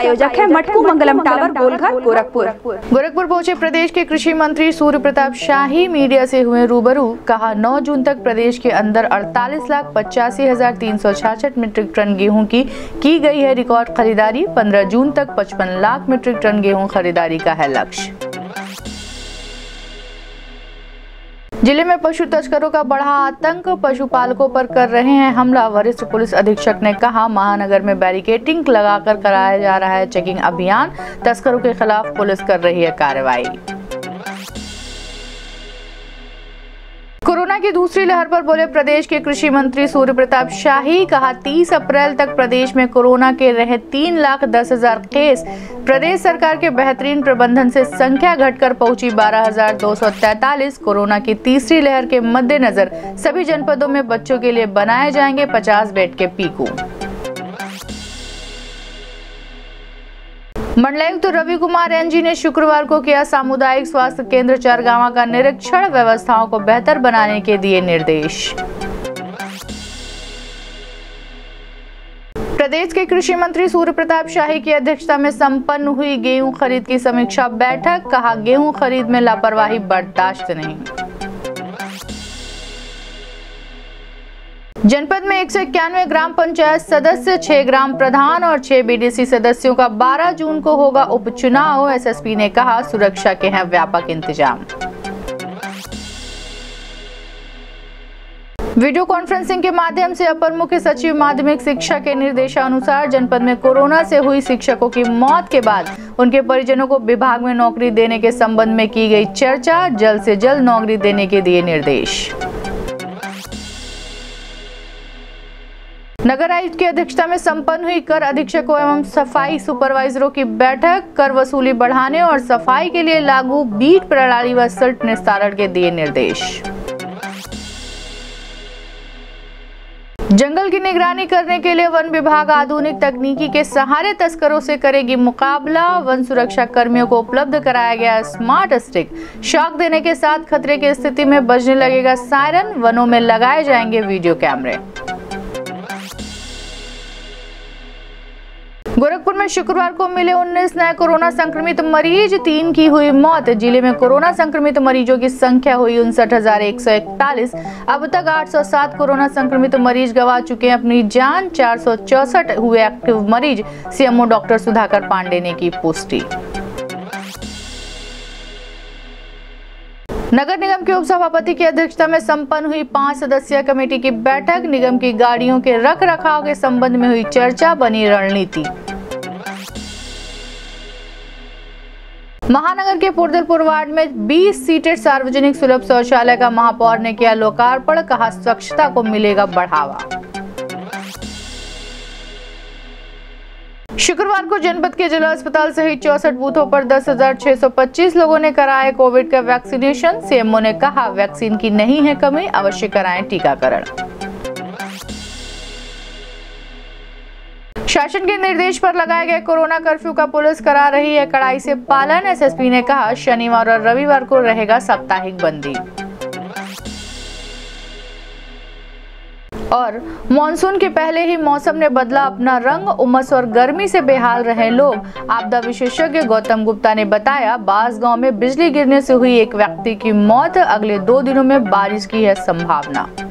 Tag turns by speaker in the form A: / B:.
A: प्रायोजक है मटकू मंगलम टावर, गोलघर, गोरखपुर।
B: गोरखपुर पहुंचे प्रदेश के कृषि मंत्री सूर्य प्रताप शाही मीडिया से हुए रूबरू। कहा 9 जून तक प्रदेश के अंदर 48,85,366 मीट्रिक टन गेहूं की गई है रिकॉर्ड खरीदारी। 15 जून तक 55 लाख मीट्रिक टन गेहूं खरीदारी का है लक्ष्य। जिले में पशु तस्करों का बढ़ा आतंक, पशुपालकों पर कर रहे हैं हमला। वरिष्ठ पुलिस अधीक्षक ने कहा महानगर में बैरिकेडिंग लगाकर कराया जा रहा है चेकिंग अभियान। तस्करों के खिलाफ पुलिस कर रही है कार्रवाई। कोरोना की दूसरी लहर पर बोले प्रदेश के कृषि मंत्री सूर्य प्रताप शाही। कहा 30 अप्रैल तक प्रदेश में कोरोना के रहे 3,10,000 केस। प्रदेश सरकार के बेहतरीन प्रबंधन से संख्या घटकर पहुंची 12,243। कोरोना की तीसरी लहर के मद्देनजर सभी जनपदों में बच्चों के लिए बनाए जाएंगे 50 बेड के पीकू। मंडलायुक्त रवि कुमार एनजी ने शुक्रवार को किया सामुदायिक स्वास्थ्य केंद्र चरगावा का निरीक्षण। व्यवस्थाओं को बेहतर बनाने के दिए निर्देश। प्रदेश के कृषि मंत्री सूर्य प्रताप शाही की अध्यक्षता में संपन्न हुई गेहूं खरीद की समीक्षा बैठक। कहा गेहूं खरीद में लापरवाही बर्दाश्त नहीं। जनपद में 191 ग्राम पंचायत सदस्य, 6 ग्राम प्रधान और 6 बीडीसी सदस्यों का 12 जून को होगा उपचुनाव। एसएसपी ने कहा सुरक्षा के हैं व्यापक इंतजाम। वीडियो कॉन्फ्रेंसिंग के माध्यम से अपर मुख्य सचिव माध्यमिक शिक्षा के निर्देशानुसार जनपद में कोरोना से हुई शिक्षकों की मौत के बाद उनके परिजनों को विभाग में नौकरी देने के संबंध में की गई चर्चा। जल्द से जल्द नौकरी देने के दिए निर्देश। नगर आयुक्त की अध्यक्षता में संपन्न हुई कर अधीक्षकों एवं सफाई सुपरवाइजरों की बैठक। कर वसूली बढ़ाने और सफाई के लिए लागू बीट प्रणाली व सिल्ट निस्तारण के दिए निर्देश। जंगल की निगरानी करने के लिए वन विभाग आधुनिक तकनीकी के सहारे तस्करों से करेगी मुकाबला। वन सुरक्षा कर्मियों को उपलब्ध कराया गया स्मार्ट स्टिक। शॉक देने के साथ खतरे की स्थिति में बजने लगेगा सायरन। वनों में लगाए जाएंगे वीडियो कैमरे। गोरखपुर में शुक्रवार को मिले 19 नए कोरोना संक्रमित मरीज, 3 की हुई मौत। जिले में कोरोना संक्रमित मरीजों की संख्या हुई 59,141। अब तक 807 कोरोना संक्रमित मरीज गंवा चुके हैं अपनी जान। 464 हुए एक्टिव मरीज। सीएमओ डॉक्टर सुधाकर पांडे ने की पुष्टि। नगर निगम के उपसभापति की अध्यक्षता में संपन्न हुई 5 सदस्यीय कमेटी की बैठक। निगम की गाड़ियों के रख रखाव के संबंध में हुई चर्चा, बनी रणनीति। महानगर के पुरदलपुर वार्ड में 20 सीटेड सार्वजनिक सुलभ शौचालय का महापौर ने किया लोकार्पण। कहा स्वच्छता को मिलेगा बढ़ावा। शुक्रवार को जनपद के जिला अस्पताल सहित 64 बूथों पर 10,625 लोगों ने कराया कोविड का वैक्सीनेशन। सीएमओ ने कहा वैक्सीन की नहीं है कमी, अवश्य कराएं टीकाकरण। शासन के निर्देश पर लगाए गए कोरोना कर्फ्यू का पुलिस करा रही है कड़ाई से पालन। एसएसपी ने कहा शनिवार और रविवार को रहेगा साप्ताहिक बंदी। और मानसून के पहले ही मौसम ने बदला अपना रंग। उमस और गर्मी से बेहाल रहे लोग। आपदा विशेषज्ञ गौतम गुप्ता ने बताया बांसगांव में बिजली गिरने से हुई एक व्यक्ति की मौत। अगले 2 दिनों में बारिश की है संभावना।